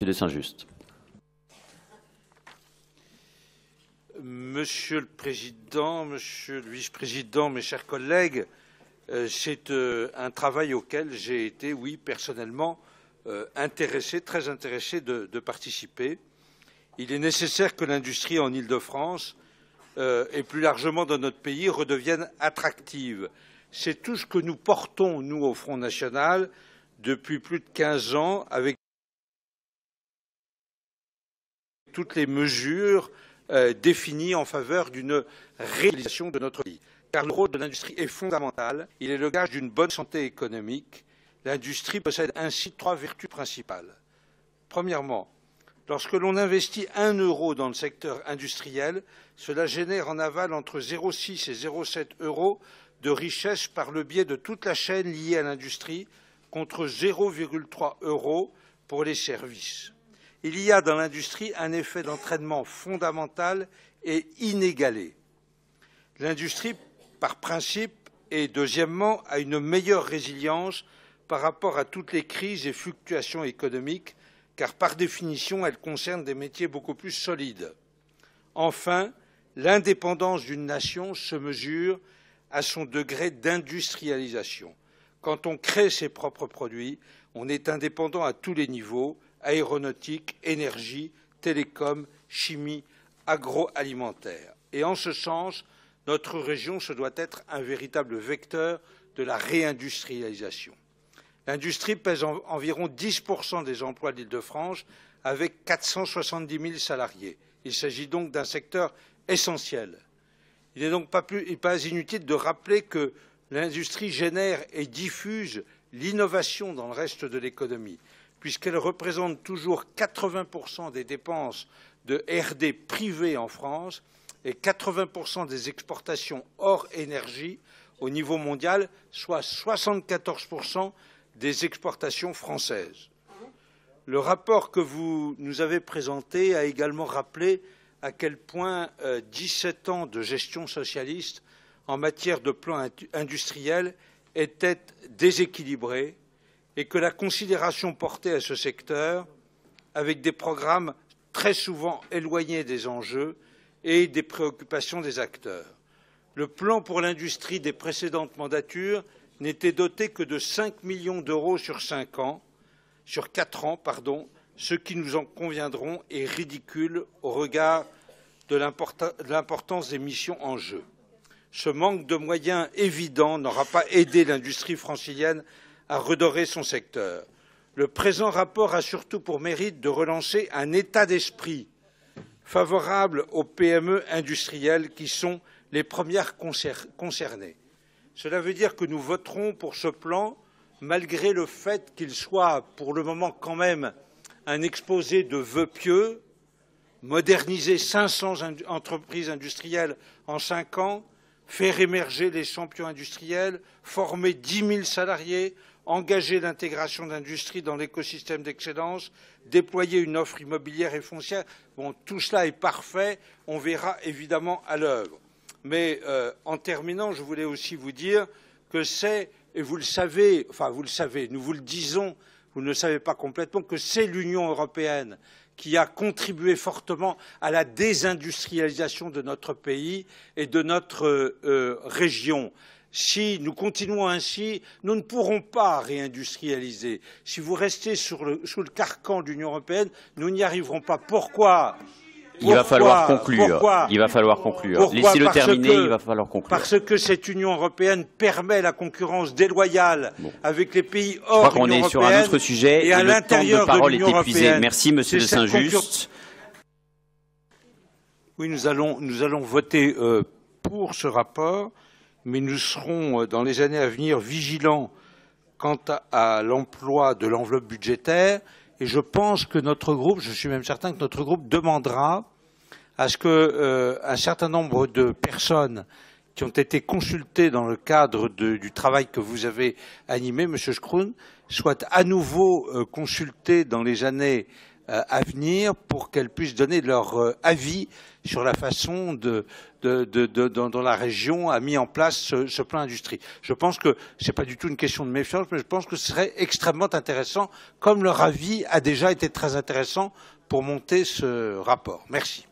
de Saint-Just. Monsieur le Président, Monsieur le Vice-président, mes chers collègues, c'est un travail auquel j'ai été, oui, personnellement intéressé, très intéressé de participer. Il est nécessaire que l'industrie en Île-de-France et plus largement dans notre pays redevienne attractive. C'est tout ce que nous portons, nous, au Front National, depuis plus de 15 ans, avec toutes les mesures définies en faveur d'une réalisation de notre pays. Car le rôle de l'industrie est fondamental, il est le gage d'une bonne santé économique. L'industrie possède ainsi 3 vertus principales. Premièrement, lorsque l'on investit 1 euro dans le secteur industriel, cela génère en aval entre 0,6 et 0,7 euros de richesse par le biais de toute la chaîne liée à l'industrie, contre 0,3 euros pour les services. Il y a dans l'industrie un effet d'entraînement fondamental et inégalé. L'industrie, par principe, et deuxièmement, a une meilleure résilience par rapport à toutes les crises et fluctuations économiques, car par définition, elle concerne des métiers beaucoup plus solides. Enfin, l'indépendance d'une nation se mesure à son degré d'industrialisation. Quand on crée ses propres produits, on est indépendant à tous les niveaux, aéronautique, énergie, télécom, chimie, agroalimentaire. Et en ce sens, notre région se doit être un véritable vecteur de la réindustrialisation. L'industrie pèse environ 10% des emplois de l'Île-de-France, avec 470 000 salariés. Il s'agit donc d'un secteur essentiel. Il n'est donc pas inutile de rappeler que l'industrie génère et diffuse l'innovation dans le reste de l'économie, puisqu'elle représente toujours 80% des dépenses de R&D privées en France et 80% des exportations hors énergie au niveau mondial, soit 74% des exportations françaises. Le rapport que vous nous avez présenté a également rappelé à quel point 17 ans de gestion socialiste en matière de plan industriel étaient déséquilibrés et que la considération portée à ce secteur, avec des programmes très souvent éloignés des enjeux et des préoccupations des acteurs. Le plan pour l'industrie des précédentes mandatures n'était doté que de 5 millions d'euros sur 4 ans, ce qui, nous en conviendrons, est ridicule au regard de l'importance des missions en jeu. Ce manque de moyens évident n'aura pas aidé l'industrie francilienne à redorer son secteur. Le présent rapport a surtout pour mérite de relancer un état d'esprit favorable aux PME industrielles qui sont les premières concernées. Cela veut dire que nous voterons pour ce plan, malgré le fait qu'il soit pour le moment quand même un exposé de vœux pieux, moderniser 500 entreprises industrielles en 5 ans, faire émerger les champions industriels, former 10 000 salariés, engager l'intégration d'industries dans l'écosystème d'excellence, déployer une offre immobilière et foncière. Bon, tout cela est parfait, on verra évidemment à l'œuvre. Mais en terminant, je voulais aussi vous dire que c'est, et vous le savez, enfin vous le savez, nous vous le disons, vous ne le savez pas complètement, que c'est l'Union européenne qui a contribué fortement à la désindustrialisation de notre pays et de notre région. Si nous continuons ainsi, nous ne pourrons pas réindustrialiser. Si vous restez sous le carcan de l'Union européenne, nous n'y arriverons pas. Pourquoi ? Il va falloir conclure. Il va falloir conclure. Laissez-le terminer, il va falloir conclure. Parce que cette Union européenne permet la concurrence déloyale avec les pays hors Union européenne. Je crois qu'on est sur un autre sujet et le temps de parole est épuisé. Merci, Monsieur de Saint-Just. Oui, nous allons voter pour ce rapport, mais nous serons dans les années à venir vigilants quant à l'emploi de l'enveloppe budgétaire. Et je pense que notre groupe, je suis même certain que notre groupe demandera à ce qu'un certain nombre de personnes qui ont été consultées dans le cadre du travail que vous avez animé, Monsieur Scroon, soient à nouveau consultées dans les années à venir pour qu'elles puissent donner leur avis sur la façon dont la région a mis en place ce plan industrie. Je pense que ce n'est pas du tout une question de méfiance, mais je pense que ce serait extrêmement intéressant, comme leur avis a déjà été très intéressant pour monter ce rapport. Merci.